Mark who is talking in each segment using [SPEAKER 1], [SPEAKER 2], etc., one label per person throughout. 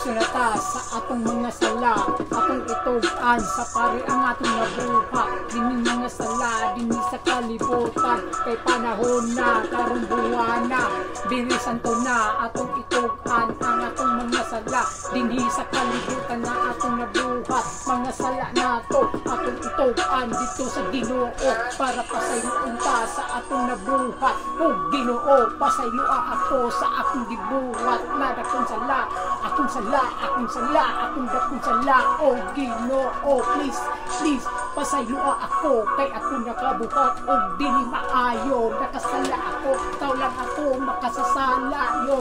[SPEAKER 1] sulata sa atong mga sala, atong itugan sa pari ang atong nabuha. Dini mga sala, dini sa kalibutan, kay panahon na, karong buwan na, birisan to na, atong itugan ang atong mga sala, dini sa kalibutan na atong nabuhat. Mga sala na to, atong itugan dito sa Ginoo, para pasayloon ta sa atong nabuhat. O Ginoo, pasayloa ako sa akong gibuhat, na dakong sala, akong sala, akong sala, akong sala. O Ginoo, please, please, pasayloa ako, kay ako nakabuhat. O dili maayo, nakasala ako, ikaw lang ako makasasala yo.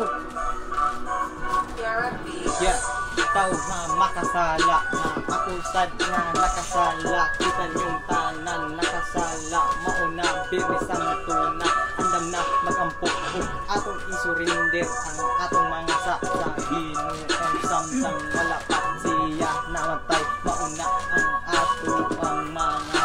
[SPEAKER 2] Yeah, ikaw na makasala, na ako sad na nakasala, kita yung tanan nakasala, mauna binisang tuna, andam na magampok atong isurrender ang atong mga sa Ginoo, ang samtang wala pa siya namatay, mauna ang ato ang mga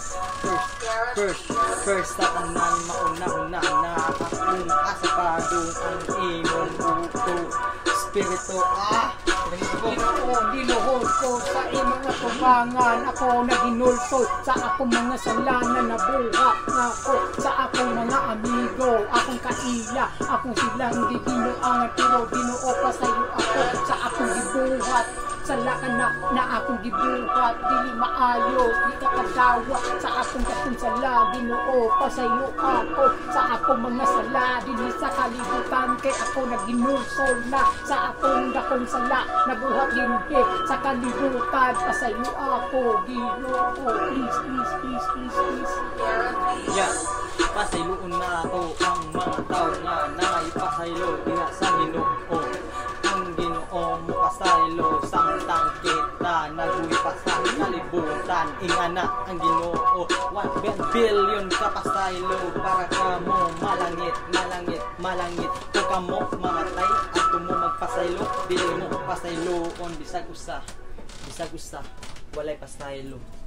[SPEAKER 2] first sa tanan, mauna-una na akong asapadong ang imong buto spirito.
[SPEAKER 1] Ginoo, ginuhod ko sa imong atubangan, ako naginulto sa akong mga sala na nabuhat na ako sa akong mga amigo, akong kaila, akong silang giginuang pero Ginoo pasayo ako sa akong gibuhat. Sala ka na akong gibuhat, dili maayo, di ka kagawa sa akong sala. Ginoo, pasaylo ako sa akong mga sala, dili sa kalibutan, kay ako naginulsol na sa akong dakong sala, nabuhat din sa kalibutan, pasaylo ako. Ginoo, please, please, please, please, please.
[SPEAKER 2] Yeah, pasayloon na ako ang mga tao nga naipasaylo ina sa Ginoo. Ang Ginoo mo pasaylo samtang kita naguwi pa sa kalibutan, ingana ang Ginoo 1 billion ka pasaylo para ka mo malangit, malangit, malangit. Kung ka mo mamatay at mo magpasaylo, dili mo pasayloon bisag usa walay pasaylo.